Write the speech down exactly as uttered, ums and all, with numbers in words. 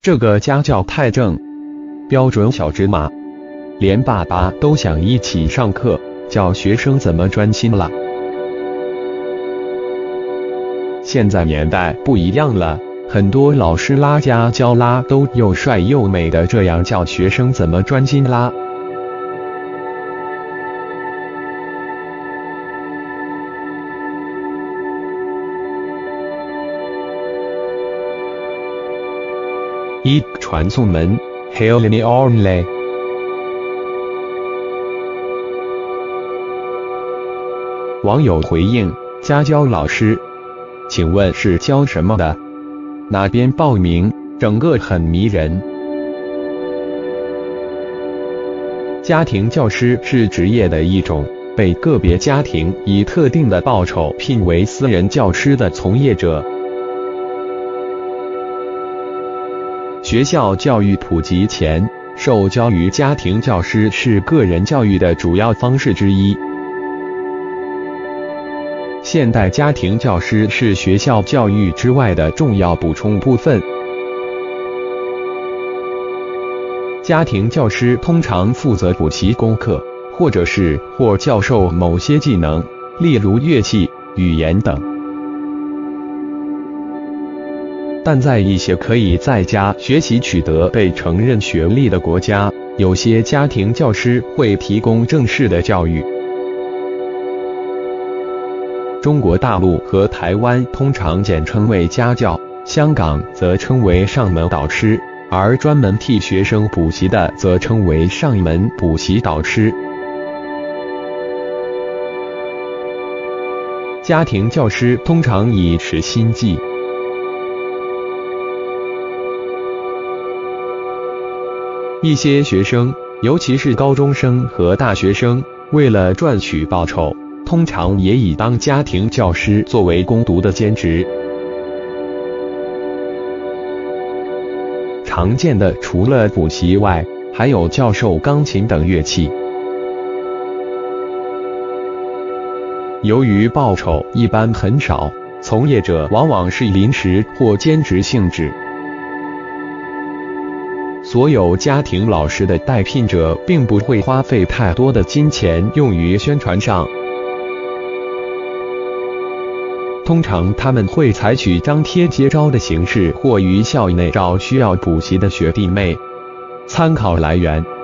这个家教太正，标准小芝麻，连爸爸都想一起上课，教学生怎么专心了。现在年代不一样了，很多老师拉家教拉都又帅又美的这样教学生怎么专心啦。一传送门 Helene Ornley。 网友回应：家教老师，请问是教什么的？哪边报名？整个很迷人。家庭教师是职业的一种，被个别家庭以特定的报酬聘为私人教师的从业者。学校教育普及前，受教于家庭教师是个人教育的主要方式之一。现代家庭教师是学校教育之外的重要补充部分。家庭教师通常负责补习功课，或者是或教授某些技能，例如乐器、语言等。但在一些可以在家学习取得被承认学历的国家，有些家庭教师会提供正式的教育。中国大陆和台湾通常简称为家教，香港则称为上门导师，而专门替学生补习的则称为上门补习导师。家庭教师通常以时薪计。一些学生，尤其是高中生和大学生，为了赚取报酬，通常也以当家庭教师作为工读的兼职。常见的除了补习外，还有教授钢琴等乐器。由于报酬一般很少，从业者往往是临时或兼职性质。所有家庭老师的代聘者并不会花费太多的金钱用于宣传上，通常他们会采取张贴接招的形式，或于校内找需要补习的学弟妹。参考来源：